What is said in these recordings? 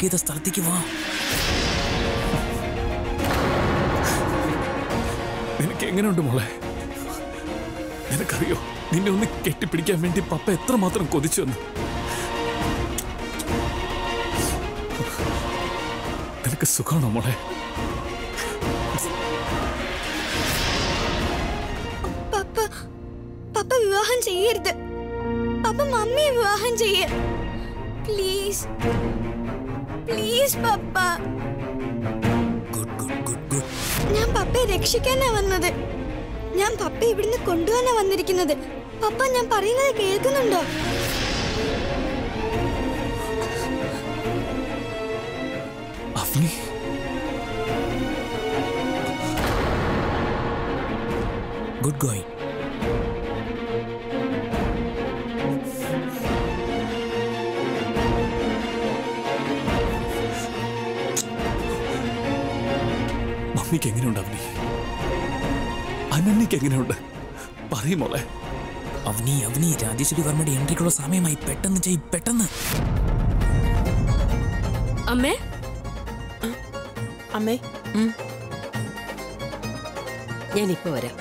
Book ചെയ്ത സ്ഥലത്തേക്ക് വാ. നിനക്ക് എങ്ങനെയുണ്ട് മോളെ? നിനക്കറിയോ, നിന്നെ ഒന്ന് കെട്ടിപ്പിടിക്കാൻ വേണ്ടി പപ്പ എത്രമാത്രം കൊതിച്ചു വന്നു. നിനക്ക് സുഖമാണോ മോളെ? പപ്പ വിവാഹം ചെയ്യരുത്. പപ്പ മമ്മിയെ വിവാഹം ചെയ്യ. Please please papa. ഞാൻ പപ്പയെ രക്ഷിക്കാനാ വന്നത്. ഞാൻ പപ്പയെ ഇവിടുന്ന് കൊണ്ടുപോകാനാ വന്നിരിക്കുന്നത്. പപ്പ ഞാൻ പറയുന്നത് കേൾക്കുന്നുണ്ടോ? Avani, good going. മമ്മിക്ക് എങ്ങനെയുണ്ട് അവനി? അനന്യക്ക് എങ്ങനെയുണ്ട്? പറയും മോളെ. അവനി രാജേശ്വരി വർമ്മയുടെ എൻട്രിക്കുള്ള സമയമായി. പെട്ടെന്ന് ചെയ്, പെട്ടെന്ന്. അമ്മേ, അമ്മേ, ഞാനിപ്പോ വരാം.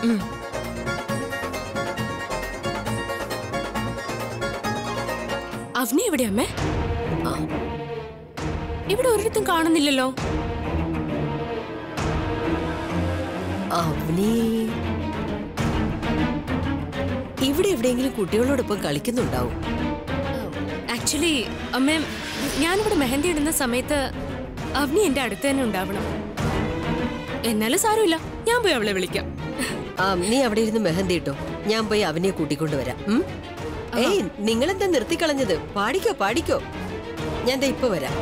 അവനി എവിടെ അമ്മേ? ഇവിടെ ഒരിടത്തും കാണുന്നില്ലല്ലോ. അവനി ഇവിടെ എവിടെയെങ്കിലും കുട്ടികളോടൊപ്പം കളിക്കുന്നുണ്ടാവും. ആക്ച്വലി അമ്മേ, ഞാനിവിടെ മെഹന്തി ഇടുന്ന സമയത്ത് അവനി എന്റെ അടുത്ത് തന്നെ ഉണ്ടാവണം. എന്നാലും സാരമില്ല, ഞാൻ പോയി അവളെ വിളിക്കാം. നീ അവിടെ ഇരുന്ന് മെഹന്തി ഇട്ടോ, ഞാൻ പോയി അവനെ കൂട്ടിക്കൊണ്ടുവരാം. ഏയ്, നിങ്ങളെന്താ നിർത്തിക്കളഞ്ഞത്? പാടിക്കോ പാടിക്കോ, ഞാൻ ദേ ഇപ്പൊ വരാം.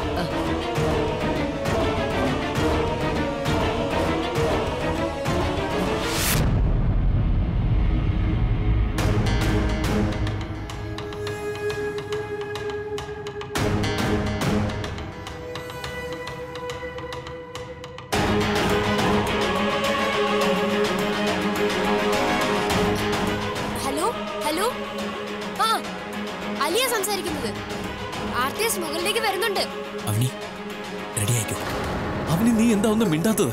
ഹലോ, ആ അലിയ സംസാരിക്കുന്നത്. ആർട്ടിസ്റ്റ് മുകളിലേക്ക് വരുന്നുണ്ട്. അവനി റെഡി ആയിക്കോ. അവനി, നീ എന്താ ഒന്നും മിണ്ടാത്തത്?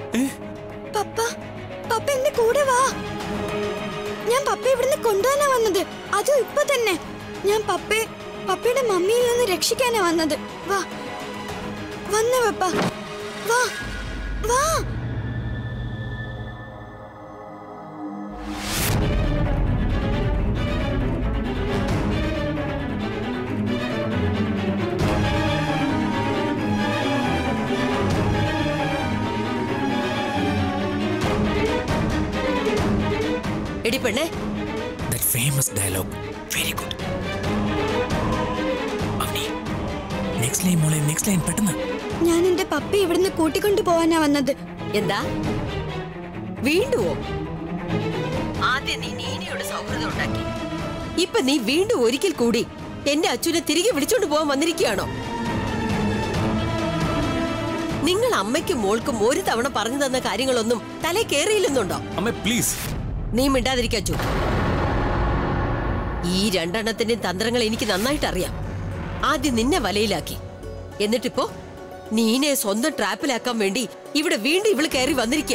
പപ്പ എന്റെ കൂടെ വാ. ഞാൻ പപ്പ ഇവിടുന്ന് കൊണ്ടുപോകാനാ വന്നത്. അതും ഇപ്പൊ തന്നെ. ഞാൻ പപ്പയുടെ മമ്മിയിൽ നിന്ന് രക്ഷിക്കാനാ വന്നത്. വാ, വന്ന പപ്പ, വാ വാ. എടി പെണ്ണേ, that famous dialogue, very good. Avani, next line മോളെ, next line പെട്ടെന്ന്. ഞാൻ എന്റെ പപ്പയെ ഇവിടുന്ന് കൂട്ടിക്കൊണ്ടു പോവാനാ വന്നത്. എന്താ വീണ്ടുമോ? ആദ്യം നീ നീനയോട് സൗഹൃദം ഉണ്ടാക്കി, ഇപ്പൊ നീ വീണ്ടും ഒരിക്കൽ കൂടി എന്റെ അച്ഛനെ തിരികെ വിളിച്ചോണ്ട് പോവാൻ വന്നിരിക്കുകയാണോ? നിങ്ങൾ അമ്മയ്ക്കും മോൾക്കും ഒരു തവണ പറഞ്ഞു തന്ന കാര്യങ്ങളൊന്നും തലേ കേറിയില്ലെന്നുണ്ടോ? അമ്മ പ്ലീസ്. നീ മിണ്ടാതിരിക്കച്ചു. ഈ രണ്ടെണ്ണത്തിന്റെ തന്ത്രങ്ങൾ എനിക്ക് നന്നായിട്ട് അറിയാം. ആദ്യം നിന്നെ വലയിലാക്കി, എന്നിട്ടിപ്പോ നീനെ സ്വന്തം ട്രാപ്പിലാക്കാൻ വേണ്ടി ഇവിടെ വീണ്ടും ഇവള് കയറി വന്നിരിക്കുക.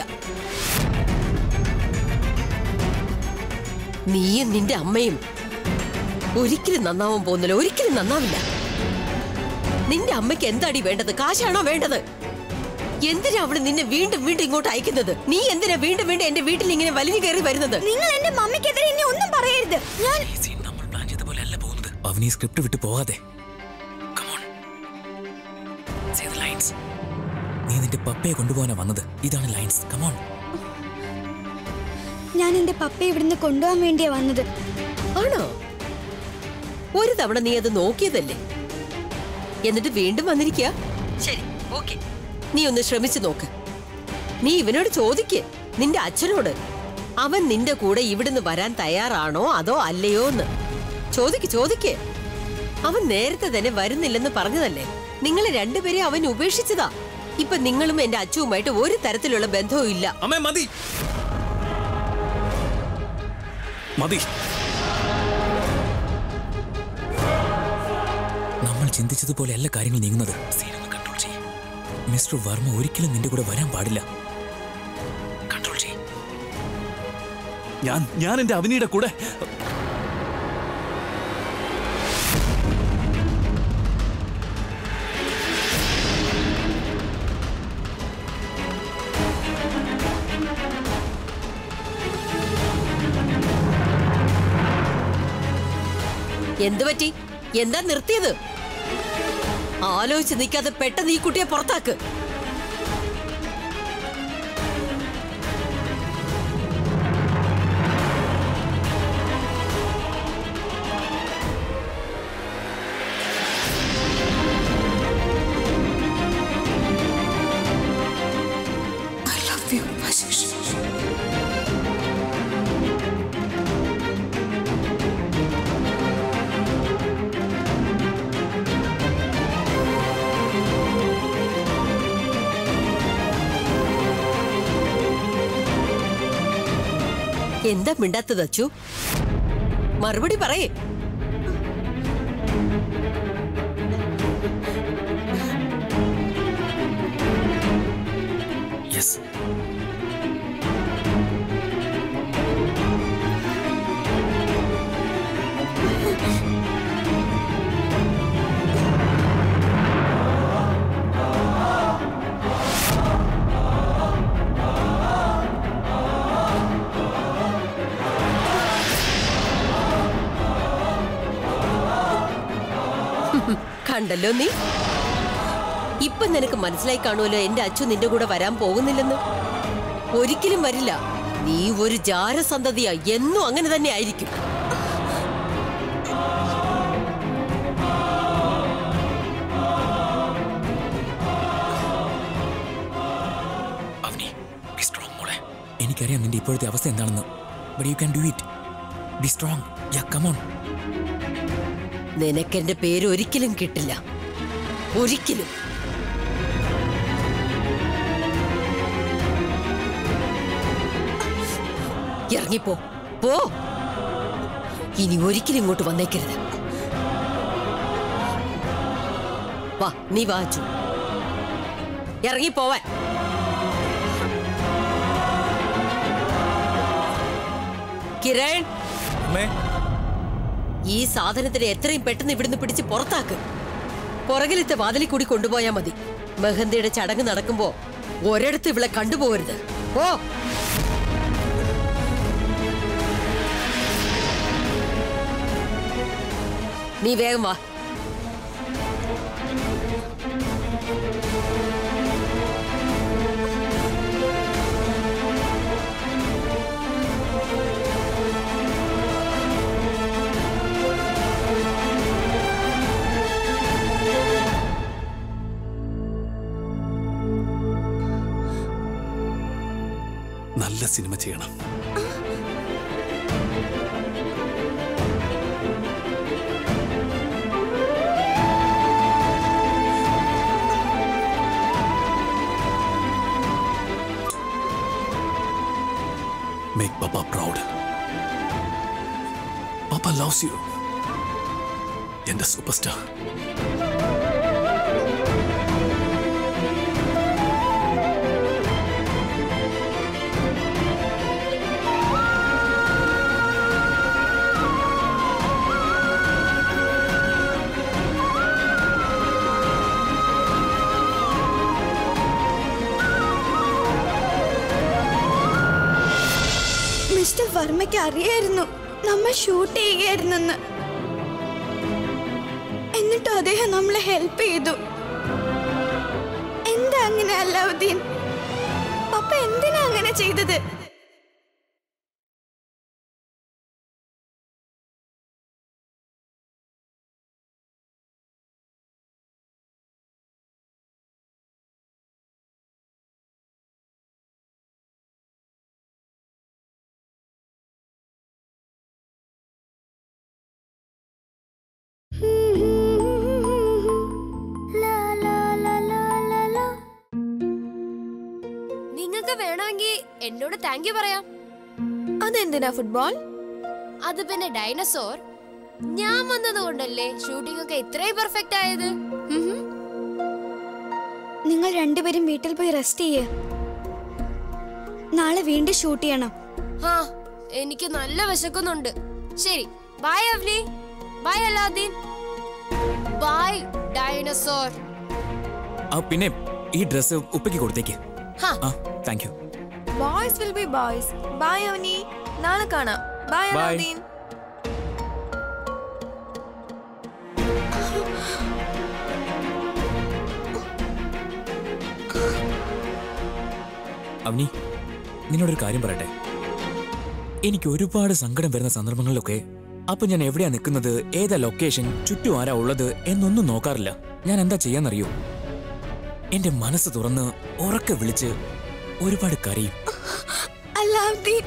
നീയും നിന്റെ അമ്മയും ഒരിക്കലും നന്നാവാൻ പോകുന്നില്ല, ഒരിക്കലും നന്നാവില്ല. നിന്റെ അമ്മയ്ക്ക് എന്താടി വേണ്ടത്? കാശാണോ വേണ്ടത്? എന്തിനാ അവള് നിന്നെ വീണ്ടും വീണ്ടും ഇങ്ങോട്ട് അയക്കുന്നത്? നീ എന്തിനാ വീണ്ടും വീണ്ടും എന്റെ വീട്ടിൽ ഇങ്ങനെ വലിഞ്ഞു കയറി വരുന്നത്? നിങ്ങൾ എന്റെ മമ്മിക്കെതിരെ ഇനി ഒന്നും പറയരുത്. ഞാൻ നമ്മൾ പ്ലാൻ ചെയ്ത പോലെ അല്ല പോകുന്നത്. അവനി സ്ക്രിപ്റ്റ് വിട്ട് പോവാതെ. നീ നിന്റെ പപ്പയെ കൊണ്ടുപോകാനാ വന്നത്. ഇതാണ് ലൈൻസ്. കമോൺ. ഞാൻ എന്റെ പപ്പയെ ഇവിടുന്ന് കൊണ്ടുപോകാൻ വേണ്ടിയാ വന്നത്. ആണോ? ഒരു തവണ നീ അത് നോക്കിയതല്ലേ, എന്നിട്ട് വീണ്ടും വന്നിരിക്കുക. ശരി, ഓക്കെ, നീ ഒന്ന് ശ്രമിച്ചു നോക്ക്. നീ ഇവനോട് ചോദിക്ക്, നിന്റെ അച്ഛനോട്, അവൻ നിന്റെ കൂടെ ഇവിടുന്ന് വരാൻ തയ്യാറാണോ അതോ അല്ലയോ എന്ന് ചോദിക്ക്. അവൻ നേരത്തെ തന്നെ വരുന്നില്ലെന്ന് പറഞ്ഞതല്ലേ. നിങ്ങളെ രണ്ടുപേരെ അവൻ ഉപേക്ഷിച്ചതാ. ഇപ്പൊ നിങ്ങളും എന്റെ അച്ഛനുമായിട്ട് ഒരു തരത്തിലുള്ള ബന്ധവും ഇല്ല. അമ്മേ മതി മതി. നമ്മൾ ചിന്തിച്ചതുപോലെ എല്ലാ കാര്യങ്ങളും നീങ്ങുന്നത്. മിസ്റ്റർ വർമ്മ ഒരിക്കലും നിന്റെ കൂടെ വരാൻ പാടില്ല. കൺട്രോൾ ചെയ്യ്. ഞാൻ എന്റെ അവനിയുടെ കൂടെ. എന്തു പറ്റി? എന്താ നിർത്തിയത്? ആലോചിച്ച് നിൽക്കാതെ പെട്ടെന്ന് ഈ കുട്ടിയെ പുറത്താക്ക്. എന്താ മിണ്ടാത്തത് അച്ചു? മറുപടി പറയേ. യെസ്. കണ്ടല്ലോ നീ. ഇപ്പൊ നിനക്ക് മനസ്സിലായി കാണുമല്ലോ എന്റെ അച്ചു നിന്റെ കൂടെ വരാൻ പോകുന്നില്ലെന്ന്. ഒരിക്കലും വരില്ല. നീ ഒരു ജാരസന്തതിയാ. എന്നും അങ്ങനെ തന്നെ ആയിരിക്കും. അവനി, ബി സ്ട്രോങ് മോളെ. എനിക്കറിയാം നിന്റെ ഇപ്പോഴത്തെ അവസ്ഥ എന്താണെന്ന്. But you can do it. Be strong. Yeah, come on. നിനക്കെന്റെ പേര് ഒരിക്കലും കിട്ടില്ല. ഒരിക്കലും. ഇറങ്ങിപ്പോ. പോ. ഇനി ഒരിക്കലും ഇങ്ങോട്ട് വന്നേക്കരുത്. വാ, നീ വാച്ചു. ഇറങ്ങിപ്പോവാൻ. കിരൺ, ഈ സാധനത്തിന് എത്രയും പെട്ടെന്ന് ഇവിടുന്ന് പിടിച്ച് പുറത്താക്ക്. പുറകിലത്തെ വാതിലിൽ കൂടി കൊണ്ടുപോയാ മതി. മെഹന്തിയുടെ ചടങ്ങ് നടക്കുമ്പോ ഒരിടത്ത് ഇവളെ കണ്ടുപോകരുത്. ഓ, നീ വേഗം വാ. നല്ല സിനിമ ചെയ്യണം. Make Papa proud. Papa loves you. എന്റെ സൂപ്പർസ്റ്റാർ. മിസ്റ്റർ വർമ്മയ്ക്ക് അറിയായിരുന്നു നമ്മൾ ഷൂട്ട് ചെയ്യുകയായിരുന്നെന്ന്. എന്നിട്ടും അദ്ദേഹം നമ്മളെ ഹെൽപ്പ് ചെയ്തു. എന്താ അങ്ങനെ അല്ലാവുദ്ദീൻ? പപ്പ എന്തിനാ അങ്ങനെ ചെയ്തത്? നിങ്ങൾക്ക് വേണമെങ്കിൽ എന്നോട് താങ്ക് യു പറയാം. അതെന്തിനാ ഫുട്ബോൾ? അത് പിന്നെ ഡൈനസോർ, ഞാൻ വന്നത് കൊണ്ടല്ലേ ഷൂട്ടിംഗ് ഒക്കെ ഇത്രയും പെർഫെക്റ്റ് ആയത്. നിങ്ങൾ രണ്ടുപേരും വീട്ടിൽ പോയി റെസ്റ്റ് ചെയ്യേ. നാളെ വീണ്ടും ഷൂട്ട് ചെയ്യണം. ആ എനിക്ക് നല്ല വിശക്കുന്നുണ്ട്. ശരി, by Avani, by Aladdin, by dinosaur. പിന്നെ ഈ ഡ്രസ് ഉപ്പയ്ക്ക് കൊടുത്തേക്ക്. ഹാ. Thank you. Boys will be boys. Bye Avani, നാളെ കാണാം. ബൈ അലാദീൻ. അവനി, നിന്നോടൊരു കാര്യം പറയട്ടെ. എനിക്ക് ഒരുപാട് സങ്കടം വരുന്ന സന്ദർഭങ്ങളിലൊക്കെ അപ്പൊ ഞാൻ എവിടെയാ നിൽക്കുന്നത്, ഏതാ ലൊക്കേഷൻ, ചുറ്റും ആരാ ഉള്ളത് എന്നൊന്നും നോക്കാറില്ല. ഞാൻ എന്താ ചെയ്യാന്നറിയോ? എന്റെ മനസ്സ് തുറന്ന് ഉറക്കെ വിളിച്ച് ഒരുപാട് കരയും. അലാവുദ്ദീൻ,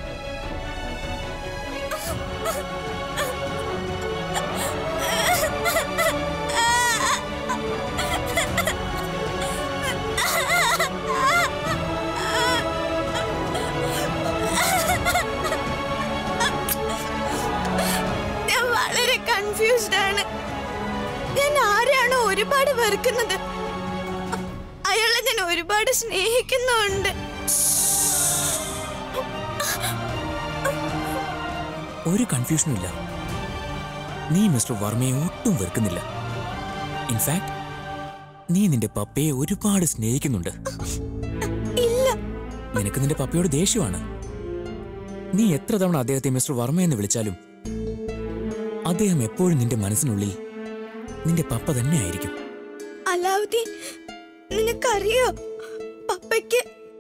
ഞാൻ വളരെ കൺഫ്യൂസ്ഡ് ആണ്. ഞാൻ ആരാണോ ഒരുപാട് വെറുക്കുന്നത്, അയാളെ ഞാൻ ഒരുപാട് സ്നേഹിക്കുന്നുണ്ട്. ഒരു കൺഫ്യൂഷനും ഇല്ല. നീ മിസ്റ്റർ വർമ്മയെ ഒട്ടും വെറുക്കുന്നില്ല. ഇൻഫാക്ട് നീ നിന്റെ പപ്പയെ ഒരുപാട് സ്നേഹിക്കുന്നുണ്ട്. ഇല്ല, നിനക്ക് നിന്റെ പപ്പയോട് ദേഷ്യമാണ്. നീ എത്ര തവണ അദ്ദേഹത്തെ മിസ്റ്റർ വർമ്മ എന്ന് വിളിച്ചാലും അദ്ദേഹം എപ്പോഴും നിന്റെ മനസ്സിനുള്ളിൽ നിന്റെ പപ്പ തന്നെ ആയിരിക്കും. അലാവുദ്ദീൻ, നിനക്കറിയോ പപ്പയ്ക്ക്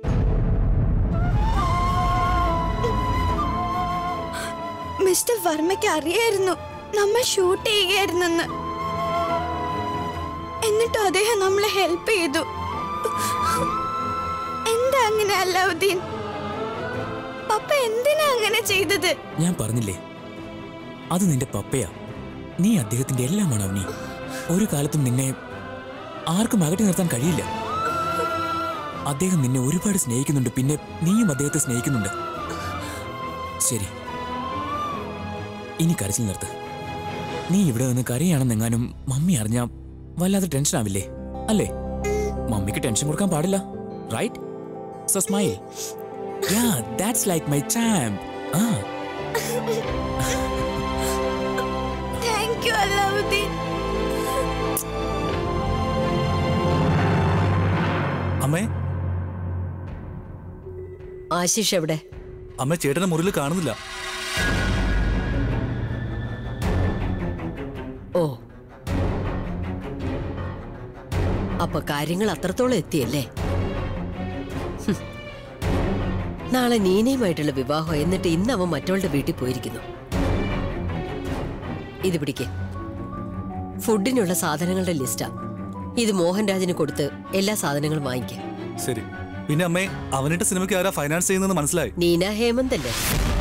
മിസ്റ്റർ വർമ്മയ്ക്ക് അറിയായിരുന്നു നമ്മൾ ഷൂട്ട് ചെയ്യുകയായിരുന്നെന്ന്. എന്നിട്ടും അദ്ദേഹം നമ്മളെ ഹെൽപ്പ് ചെയ്തു. എന്താ അങ്ങനെ അലാവുദ്ദീൻ? പപ്പ എന്തിനാ അങ്ങനെ ചെയ്തത്? ഞാൻ പറഞ്ഞില്ലേ, അത് നിന്റെ പപ്പയാ. നീ അദ്ദേഹത്തിന്റെ എല്ലാമാണ് അവനി. ഒരു കാലത്തും നിന്നെ ആർക്കും അകറ്റി നിർത്താൻ കഴിയില്ല. അദ്ദേഹം നിന്നെ ഒരുപാട് സ്നേഹിക്കുന്നുണ്ട്. പിന്നെ നീയും അദ്ദേഹത്തെ സ്നേഹിക്കുന്നുണ്ട്. ശരി, ഇനി കരച്ചിൽ നിർത്ത്. നീ ഇവിടെ നിന്ന് കരയാണെന്നെങ്ങാനും മമ്മി അറിഞ്ഞാ വല്ലാതെ ടെൻഷൻ ആവില്ലേ? അല്ലേ? മമ്മിക്ക് ടെൻഷൻ കൊടുക്കാൻ പാടില്ല, right? So smile. Yeah, that's like my champ. Thank you Alavudheen. അമ്മേ, ആശിഷ് എവിടെ? അമ്മ ചേട്ടനെ മുറിയിൽ കാണുന്നില്ല. ഓ, അപ്പൊ കാര്യങ്ങൾ അത്രത്തോളം എത്തിയല്ലേ? ഹും. നാളെ നീനയുമായിട്ടുള്ള വിവാഹം. എന്നിട്ട് ഇന്ന് അവൻ മറ്റവളുടെ വീട്ടിൽ പോയിരിക്കുന്നു. ഇത് പിടിക്ക്. ഫുഡിനുള്ള സാധനങ്ങളുടെ ലിസ്റ്റാ ഇത്. മോഹൻരാജിന് കൊടുത്ത് എല്ലാ സാധനങ്ങളും വാങ്ങിക്കാം. ശരി. പിന്നെ അമ്മേ, അവനിട്ട് സിനിമയ്ക്ക് ആരാ ഫൈനാൻസ് ചെയ്യുന്നതെന്ന് മനസ്സിലായി? നീന ഹേമന്ത് അല്ലേ?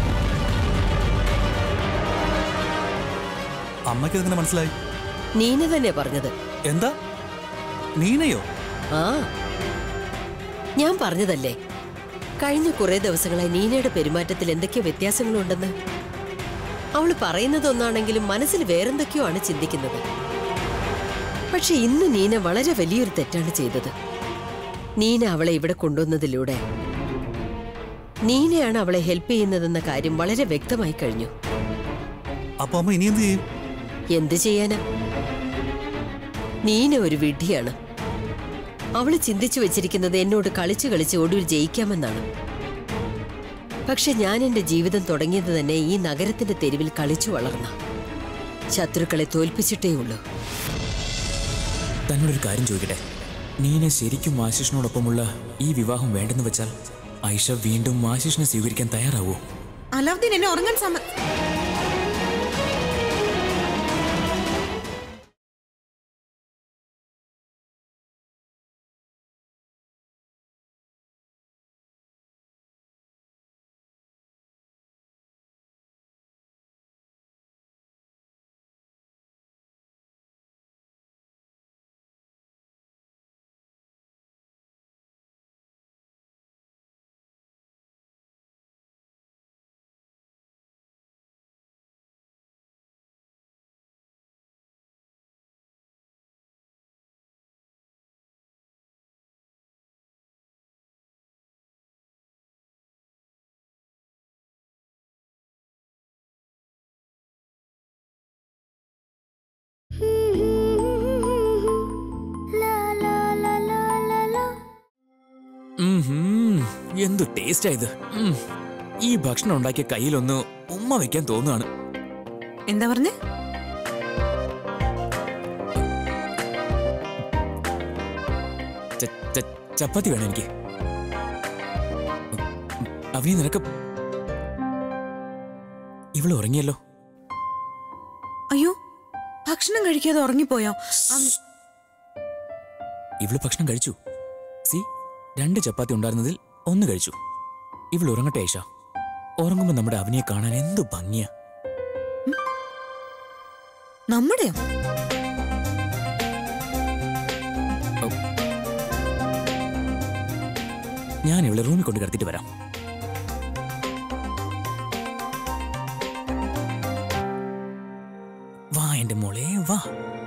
അമ്മയ്ക്ക് അതെങ്ങനെ മനസ്സിലായി? നീന തന്നെ പറഞ്ഞത്. എന്താ, നീനയോ? ആ, ഞാൻ പറഞ്ഞതല്ലേ, കഴിഞ്ഞ കുറെ ദിവസങ്ങളായി നീനയുടെ പെരുമാറ്റത്തിൽ എന്തൊക്കെയോ വ്യത്യാസങ്ങളുണ്ടെന്ന്. അവള് പറയുന്നത് ഒന്നാണെങ്കിലും മനസ്സിൽ വേറെന്തൊക്കെയോ ആണ് ചിന്തിക്കുന്നത്. പക്ഷെ ഇന്ന് നീന വളരെ വലിയൊരു തെറ്റാണ് ചെയ്തത്. നീന അവളെ ഇവിടെ കൊണ്ടുവന്നതിലൂടെ നീനയാണ് അവളെ ഹെൽപ്പ് ചെയ്യുന്നതെന്ന കാര്യം വളരെ വ്യക്തമായി കഴിഞ്ഞു. അപ്പൊ അമ്മ ഇനി എന്ത് ചെയ്യും? എന്ത് ചെയ്യാനാ? നീന ഒരു വിഡ്ഢിയാണ്. അവള് ചിന്തിച്ചു വെച്ചിരിക്കുന്നത് എന്നോട് കളിച്ചു കളിച്ച് ഒടുവിൽ ജയിക്കാമെന്നാണ്. പക്ഷെ ഞാൻ എന്റെ ജീവിതം തുടങ്ങിയത് തന്നെ ഈ നഗരത്തിന്റെ തെരുവിൽ കളിച്ചു വളർന്ന ശത്രുക്കളെ തോൽപ്പിച്ചിട്ടേ ഉള്ളൂ. തന്നോടൊരു കാര്യം ചോദിക്കട്ടെ. നീനെ ശരിക്കും ആശിഷിനോടൊപ്പമുള്ള ഈ വിവാഹം വേണ്ടെന്ന് വെച്ചാൽ ഐഷ വീണ്ടും ആശിഷിനെ സ്വീകരിക്കാൻ തയ്യാറാവോ? അലാവുദ്ദീൻ, എന്നെ ഉറങ്ങാൻ എന്തു ടേസ്റ്റാ ഇത്. ഈ ഭക്ഷണം ഉണ്ടാക്കിയ കയ്യിലൊന്ന് ഉമ്മ വെക്കാൻ തോന്നുകയാണ്. എന്താ പറഞ്ഞേ? ചപ്പാത്തി വേണം എനിക്ക്. അവനി നിനക്ക് ഇവള് ഉറങ്ങിയല്ലോ. അയ്യോ, ഭക്ഷണം കഴിക്കാതെ ഉറങ്ങിപ്പോയോ? ഇവള് ഭക്ഷണം കഴിച്ചു. സി, 2 ചപ്പാത്തി ഉണ്ടായിരുന്നതിൽ 1 കഴിച്ചു. ഇവൾ ഉറങ്ങട്ടെ ഐഷ. ഉറങ്ങുമ്പോ നമ്മുടെ അവനിയെ കാണാൻ എന്തു ഭംഗിയാ. നമ്മുടെയോ? ഞാൻ ഇവളെ റൂമിൽ കൊണ്ട് കിടത്തിട്ട് വരാം. വാ എന്റെ മോളെ വാ.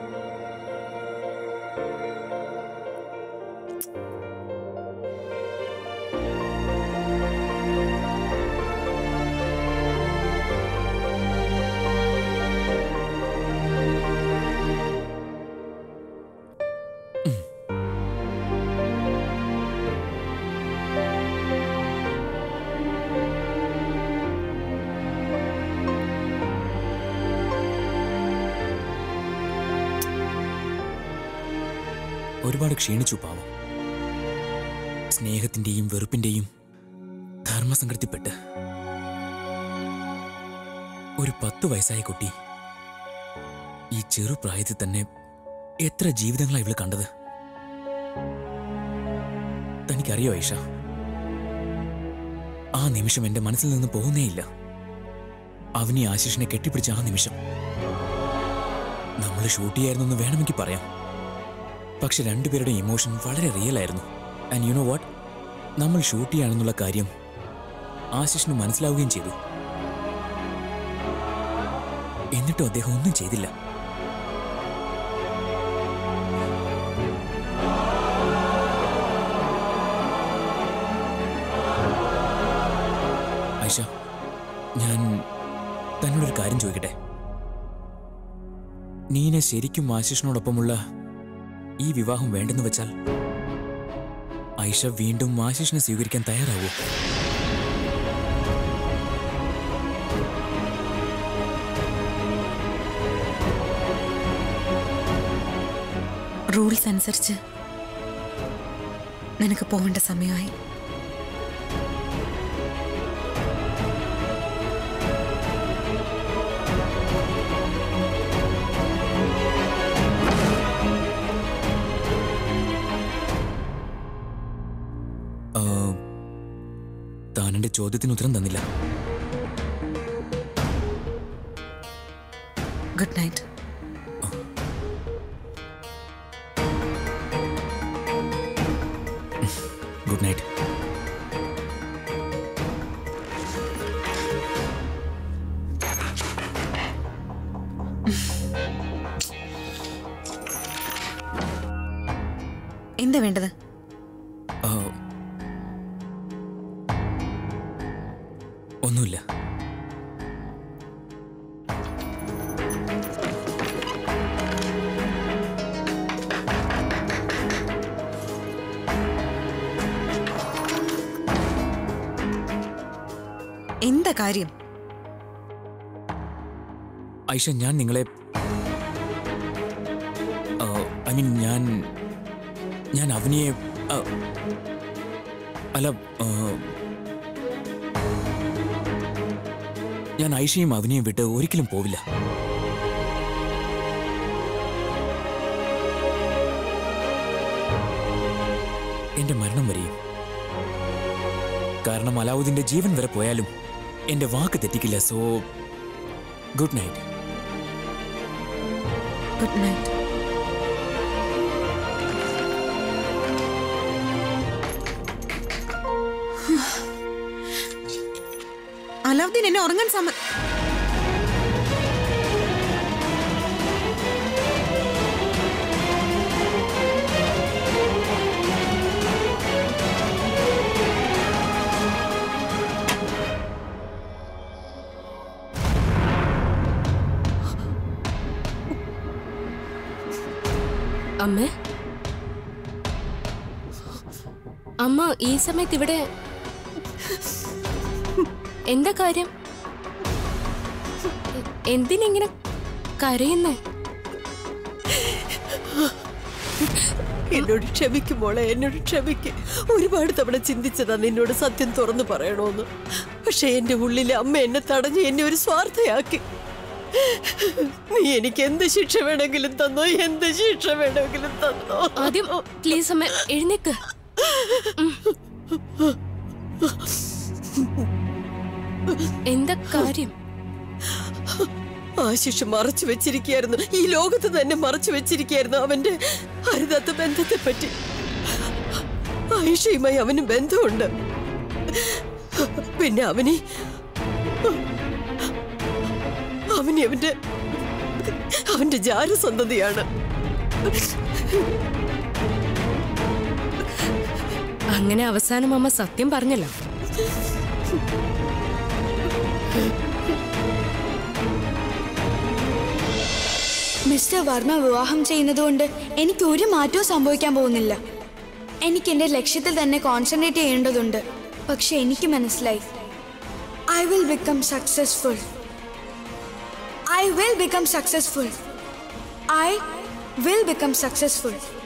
ഒരുപാട് ക്ഷീണിച്ചു പാവം. സ്നേഹത്തിന്റെയും വെറുപ്പിന്റെയും ധർമ്മസങ്കടത്തിൽപ്പെട്ട് ഒരു 10 വയസ്സായ കുട്ടി ഈ ചെറുപ്രായത്തിൽ തന്നെ എത്ര ജീവിതങ്ങളാണ് ഇവള് കണ്ടത്. തനിക്കറിയോ ഐഷ, ആ നിമിഷം എന്റെ മനസ്സിൽ നിന്ന് പോകുന്നേയില്ല. അവനി ആശിഷിനെ കെട്ടിപ്പിടിച്ച ആ നിമിഷം. നമ്മൾ ഷൂട്ട് ചെയ്യായിരുന്നെന്ന് വേണമെങ്കിൽ പറയാം. പക്ഷെ രണ്ടുപേരുടെ ഇമോഷൻ വളരെ റിയൽ ആയിരുന്നു. ആൻഡ് യു നോ വാട്ട്, നമ്മൾ ഷൂട്ട് ചെയ്യാണെന്നുള്ള കാര്യം ആശിഷിന് മനസ്സിലാവുകയും ചെയ്തു. എന്നിട്ടും അദ്ദേഹം ഒന്നും ചെയ്തില്ല. ഐഷ, ഞാൻ തന്നോടൊരു കാര്യം ചോദിക്കട്ടെ? നീനെ ശരിക്കും ആശിഷിനോടൊപ്പമുള്ള ഈ വിവാഹം വേണ്ടെന്ന് വെച്ചാൽ ഐഷ വീണ്ടും ആശിഷിനെ സ്വീകരിക്കാൻ തയ്യാറാവോ? റൂൾസ് അനുസരിച്ച് നിനക്ക് പോകേണ്ട സമയമായി. താനെന്റെ ചോദ്യത്തിന് ഉത്തരം തന്നില്ല. Good night. Good night. എന്താ വേണ്ടത്? ഒന്നുമില്ല. എന്താ കാര്യം? ഐഷ, ഞാൻ നിങ്ങളെ ഐ മീൻ ഞാൻ അവനിയെ അല്ല, ഞാൻ ഐഷയും അവനെയും വിട്ട് ഒരിക്കലും പോവില്ല. എന്റെ മരണം വരെയും. കാരണം അലാവുദ്ദീന്റെ ജീവൻ വരെ പോയാലും എന്റെ വാക്ക് തെറ്റിക്കില്ല. So good night. Good night. Alavudheen എന്നെ ഉറങ്ങാൻ അമ്മ ഈ സമയത്ത് ഇവിടെ എന്താ കാര്യം? എന്തിനിങ്ങനെ കരയുന്നു? എന്നോട് ക്ഷമിക്കും മോളെ, എന്നോട് ക്ഷമിക്ക്. ഒരുപാട് തവണ ചിന്തിച്ചതാ നിന്നോട് സത്യം തുറന്നു പറയണോന്ന്. പക്ഷെ എന്റെ ഉള്ളിലെ അമ്മ എന്നെ തടഞ്ഞ് എന്നെ ഒരു സ്വാർത്ഥയാക്കി. നീ എനിക്ക് എന്ത് ശിക്ഷ വേണമെങ്കിലും തന്നോ, എന്ത് ശിക്ഷ വേണമെങ്കിലും തന്നോ. ആദ്യം പ്ലീസ് അമ്മ എഴുന്നേക്ക്. എന്താ കാര്യം? ആശിഷ് മറച്ചു വെച്ചിരിക്കുകയായിരുന്നു, ഈ ലോകത്ത് തന്നെ മറച്ചു വെച്ചിരിക്കുകയായിരുന്നു അവന്റെ അരുതാത്ത ബന്ധത്തെ പറ്റി. ആയിഷയുമായി അവന് ബന്ധമുണ്ട്. പിന്നെ അവന് അവന്റെ ജാരസന്തതിയാണ്. അങ്ങനെ അവസാനം അമ്മ സത്യം പറഞ്ഞല്ലോ. മിസ്റ്റർ വർമ്മ വിവാഹം ചെയ്യുന്നതുകൊണ്ട് എനിക്ക് ഒരു മാറ്റവും സംഭവിക്കാൻ പോകുന്നില്ല. എനിക്ക് എൻ്റെ ലക്ഷ്യത്തിൽ തന്നെ കോൺസെൻട്രേറ്റ് ചെയ്യേണ്ടതുണ്ട്. പക്ഷെ എനിക്ക് മനസ്സിലായി, I will become successful. I will become successful. I will become successful.